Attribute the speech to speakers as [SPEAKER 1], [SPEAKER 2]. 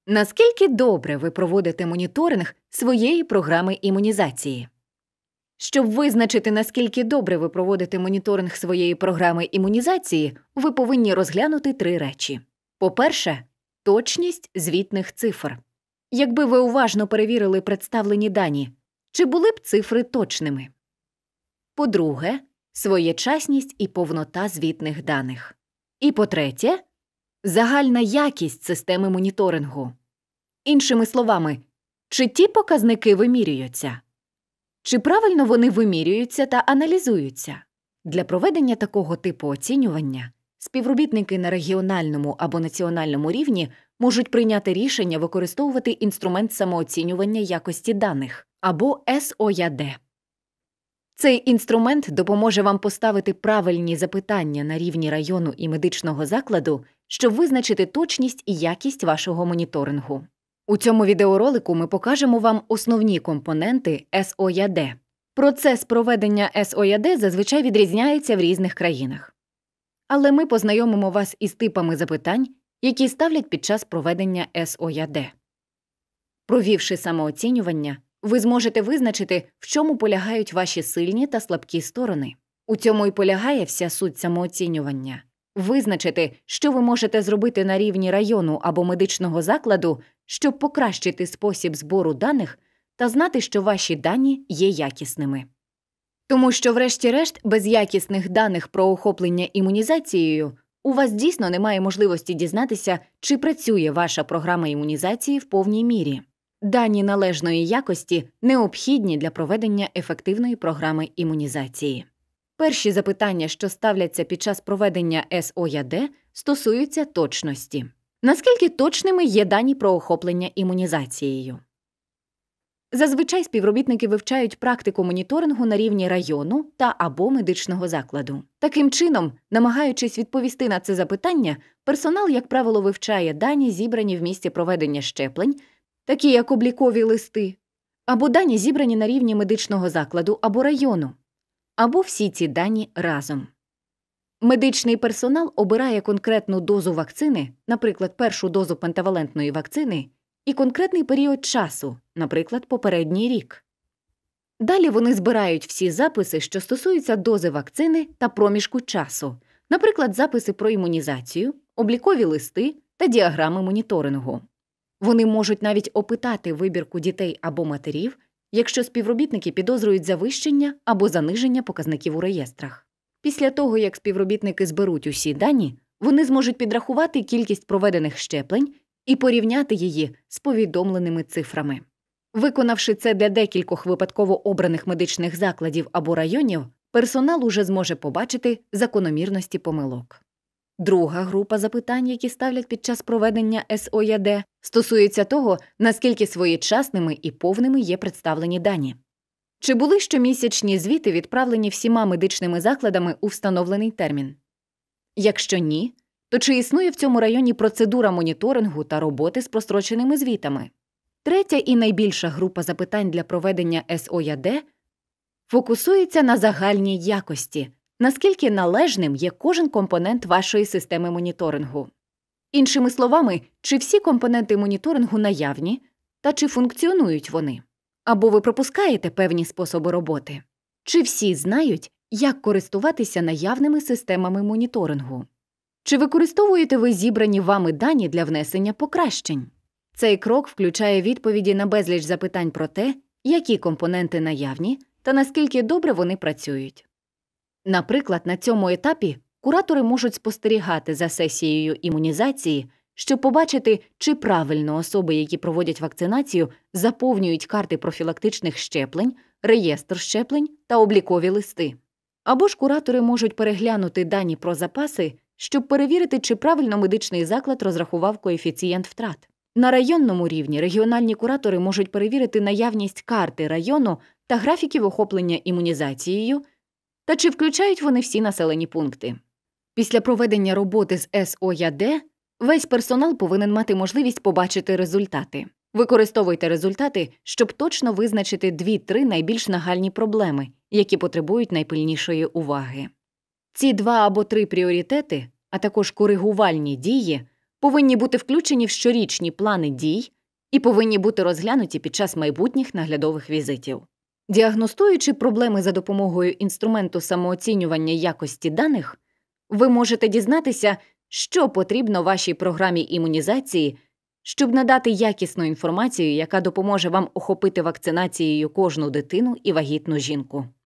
[SPEAKER 1] Наскільки добре ви проводите моніторинг своєї програми імунізації? Щоб визначити, наскільки добре ви проводите моніторинг своєї програми імунізації, ви повинні розглянути 3 речі. По-перше, точність звітних цифр. Якби ви уважно перевірили представлені дані, чи були б цифри точними? По-друге, своєчасність і повнота звітних даних. І по-третє, загальна якість системи моніторингу. Іншими словами, чи ті показники вимірюються? Чи правильно вони вимірюються та аналізуються? Для проведення такого типу оцінювання співробітники на регіональному або національному рівні можуть прийняти рішення використовувати інструмент самооцінювання якості даних або СОЯД. Цей інструмент допоможе вам поставити правильні запитання на рівні району і медичного закладу, щоб визначити точність і якість вашого моніторингу. У цьому відеоролику ми покажемо вам основні компоненти СОЯД. Процес проведення СОЯД зазвичай відрізняється в різних країнах. Але ми познайомимо вас із типами запитань, які ставлять під час проведення СОЯД. Провівши самооцінювання, ви зможете визначити, в чому полягають ваші сильні та слабкі сторони. У цьому і полягає вся суть самооцінювання. Визначити, що ви можете зробити на рівні району або медичного закладу, щоб покращити спосіб збору даних та знати, що ваші дані є якісними. Тому що, врешті-решт, без якісних даних про охоплення імунізацією у вас дійсно немає можливості дізнатися, чи працює ваша програма імунізації в повній мірі. Дані належної якості необхідні для проведення ефективної програми імунізації. Перші запитання, що ставляться під час проведення СОЯД, стосуються точності. Наскільки точними є дані про охоплення імунізацією? Зазвичай співробітники вивчають практику моніторингу на рівні району та або медичного закладу. Таким чином, намагаючись відповісти на це запитання, персонал, як правило, вивчає дані, зібрані в місці проведення щеплень, такі як облікові листи, або дані, зібрані на рівні медичного закладу або району, або всі ці дані разом. Медичний персонал обирає конкретну дозу вакцини, наприклад, першу дозу пентавалентної вакцини, і конкретний період часу, наприклад, попередній рік. Далі вони збирають всі записи, що стосуються дози вакцини та проміжку часу, наприклад, записи про імунізацію, облікові листи та діаграми моніторингу. Вони можуть навіть опитати вибірку дітей або матерів, якщо співробітники підозрюють завищення або заниження показників у реєстрах. Після того, як співробітники зберуть усі дані, вони зможуть підрахувати кількість проведених щеплень і порівняти її з повідомленими цифрами. Виконавши це для декількох випадково обраних медичних закладів або районів, персонал уже зможе побачити закономірності помилок. Друга група запитань, які ставлять під час проведення СОЯД, стосується того, наскільки своєчасними і повними є представлені дані. Чи були щомісячні звіти відправлені всіма медичними закладами у встановлений термін? Якщо ні, то чи існує в цьому районі процедура моніторингу та роботи з простроченими звітами? Третя і найбільша група запитань для проведення СОЯД фокусується на загальній якості, наскільки належним є кожен компонент вашої системи моніторингу. Іншими словами, чи всі компоненти моніторингу наявні та чи функціонують вони? Або ви пропускаєте певні способи роботи? Чи всі знають, як користуватися наявними системами моніторингу? Чи використовуєте ви зібрані вами дані для внесення покращень? Цей крок включає відповіді на безліч запитань про те, які компоненти наявні та наскільки добре вони працюють. Наприклад, на цьому етапі куратори можуть спостерігати за сесією імунізації, щоб побачити, чи правильно особи, які проводять вакцинацію, заповнюють карти профілактичних щеплень, реєстр щеплень та облікові листи. Або ж куратори можуть переглянути дані про запаси, щоб перевірити, чи правильно медичний заклад розрахував коефіцієнт втрат. На районному рівні регіональні куратори можуть перевірити наявність карти району та графіків охоплення імунізацією, та чи включають вони всі населені пункти. Після проведення роботи з СОЯД весь персонал повинен мати можливість побачити результати. Використовуйте результати, щоб точно визначити 2-3 найбільш нагальні проблеми, які потребують найпильнішої уваги. Ці 2 або 3 пріоритети, а також коригувальні дії, повинні бути включені в щорічні плани дій і повинні бути розглянуті під час майбутніх наглядових візитів. Діагностуючи проблеми за допомогою інструменту самооцінювання якості даних, ви можете дізнатися, що потрібно вашій програмі імунізації, щоб надати якісну інформацію, яка допоможе вам охопити вакцинацією кожну дитину і вагітну жінку.